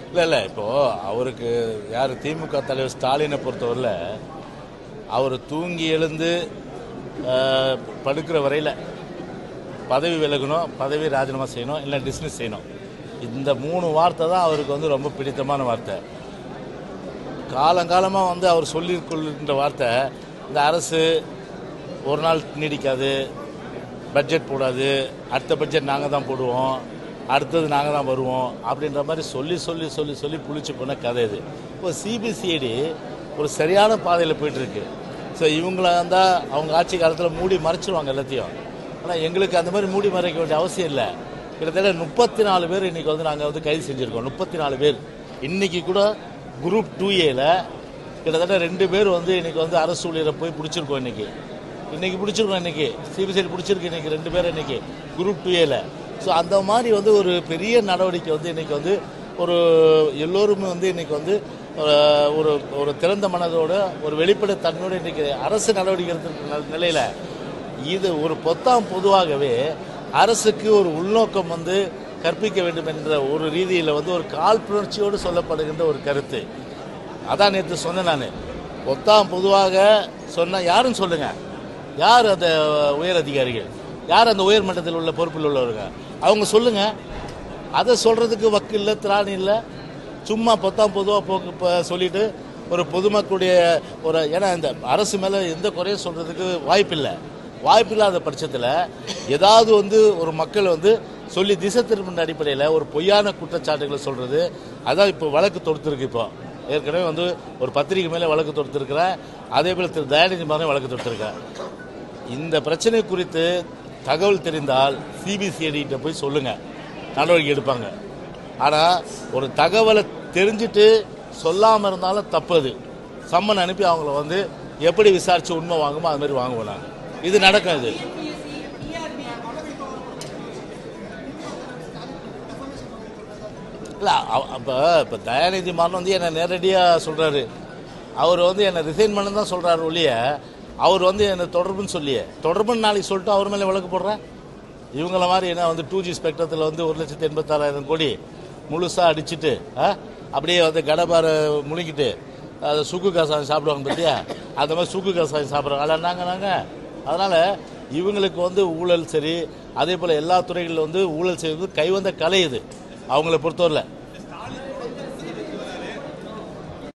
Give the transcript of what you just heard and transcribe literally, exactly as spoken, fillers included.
இல்லை இல்லை இப்போது அவருக்கு யார் திமுக தலைவர் ஸ்டாலினை பொறுத்தவரையில் அவர் தூங்கி எழுந்து படுக்கிற வரையில் பதவி விலகணும், பதவி ராஜினாமா செய்யணும், இல்லை டிஸ்மிஸ் செய்யணும். இந்த மூணு வார்த்தை தான் அவருக்கு வந்து ரொம்ப பிடித்தமான வார்த்தை. காலங்காலமாக வந்து அவர் சொல்லிக்கொள்கின்ற வார்த்தை, இந்த அரசு ஒரு நாள் நீடிக்காது, பட்ஜெட் போடாது, அடுத்த பட்ஜெட் நாங்கள் தான் போடுவோம், அடுத்தது நாங்கள் தான் வருவோம் அப்படின்ற மாதிரி சொல்லி சொல்லி சொல்லி சொல்லி புளிச்சு போன கதை இது. இப்போ சிபிசிஐடி ஒரு சரியான பாதையில் போயிட்டுருக்கு. ஸோ இவங்கள இருந்தால் அவங்க ஆட்சி காலத்தில் மூடி மறைச்சிருவாங்க எல்லாத்தையும். ஆனால் எங்களுக்கு அந்த மாதிரி மூடி மறைக்க வேண்டிய அவசியம் இல்லை. கிட்டத்தட்ட முப்பத்தி நாலு பேர் இன்றைக்கி வந்து நாங்கள் வந்து கைது செஞ்சுருக்கோம். முப்பத்தி நாலு பேர் இன்றைக்கி கூட குரூப் டூ ஏல கிட்டத்தட்ட ரெண்டு பேர் வந்து இன்றைக்கி வந்து அரசு ஊழியரை போய் பிடிச்சிருக்கோம். இன்றைக்கி இன்றைக்கி பிடிச்சிருக்கோம். இன்றைக்கி சிபிசிஐடி பிடிச்சிருக்கு. இன்றைக்கி ரெண்டு பேர் இன்றைக்கி குரூப் டூ ஏல. ஸோ அந்த மாதிரி வந்து ஒரு பெரிய நடவடிக்கை வந்து இன்றைக்கி வந்து ஒரு எல்லோருமே வந்து இன்றைக்கி வந்து ஒரு ஒரு திறந்த மனதோட ஒரு வெளிப்படைத்தன்மையோடு இன்றைக்கி அரசு நடவடிக்கை எடுத்துருக்க நிலையில் இது ஒரு பொத்தாம் பொதுவாகவே அரசுக்கு ஒரு உள்நோக்கம் வந்து கற்பிக்க வேண்டும் என்ற ஒரு ரீதியில் வந்து ஒரு காழ்ப்புணர்ச்சியோடு சொல்லப்படுகின்ற ஒரு கருத்து. அதான் நேற்று சொன்னேன் நான். பொத்தாம் பொதுவாக சொன்ன யாருன்னு சொல்லுங்கள், யார் அந்த உயர் அதிகாரிகள், யார் அந்த உயர் மட்டத்தில் உள்ள பொறுப்பில் உள்ளவர்கள், அவங்க சொல்லுங்கள். அதை சொல்கிறதுக்கு வக்கு இல்லை, திராணி இல்லை. சும்மா பொத்தாம் பொதுவாக போக்கு இப்போ சொல்லிவிட்டு ஒரு பொதுமக்களுடைய ஒரு, ஏன்னா இந்த அரசு மேலே எந்த குறையும் சொல்கிறதுக்கு வாய்ப்பில்லை. வாய்ப்பில்லாத பட்சத்தில் ஏதாவது வந்து ஒரு மக்கள் வந்து சொல்லி திசை திரும்பின அடிப்படையில் ஒரு பொய்யான குற்றச்சாட்டுகளை சொல்கிறது, அதான் இப்போ வழக்கு தொடுத்துருக்கு. இப்போ ஏற்கனவே வந்து ஒரு பத்திரிகை மேலே வழக்கு தொடுத்துருக்கிறேன். அதே போல் திரு தயாநிதி மாறன் வழக்கு தொடுத்துருக்கேன். இந்த பிரச்சனை குறித்து தகவல் தெரிந்தால் சிபிசிஐடிகிட்ட போய் சொல்லுங்கள், நடவடிக்கை எடுப்பாங்க. ஆனால் ஒரு தகவலை தெரிஞ்சுட்டு சொல்லாமல் இருந்தாலும் தப்பு. அது சம்மன் அனுப்பி அவங்கள வந்து எப்படி விசாரித்து உண்மை வாங்குமோ அது மாதிரி வாங்குவோம் நாங்கள். இது நடக்கும். இது இல்லை. அப்போ இப்போ தயாநிதி மாறன் வந்து என்னை நேரடியாக சொல்கிறாரு. அவர் வந்து என்னை ரிசைன் பண்ண தான் சொல்கிறாரு ஒழிய அவர் வந்து என்னை தொடர்புன்னு சொல்லியே தொடர்புன்னு நாளைக்கு சொல்லிட்டு அவர் மேலே வழக்கு போடுறேன். இவங்கள மாதிரி என்ன வந்து டூ ஜி ஸ்பெக்ட்ரத்தில் வந்து ஒரு லட்சத்து எண்பத்தாறாயிரம் கோடி முழுசாக அடிச்சுட்டு அப்படியே வந்து கடபார முழுங்கிட்டு அதை சுக்கு கசாயம் சாப்பிடுவாங்க பார்த்தியா, அந்த மாதிரி சுக்கு கசாயம் சாப்பிட்றாங்க. அதில் நாங்கள் நாங்கள் அதனால் இவங்களுக்கு வந்து ஊழல் சரி, அதே போல் எல்லா துறைகளில் வந்து ஊழல் செய்வது கைவந்த கலை. இது அவங்கள பொறுத்தவரையில்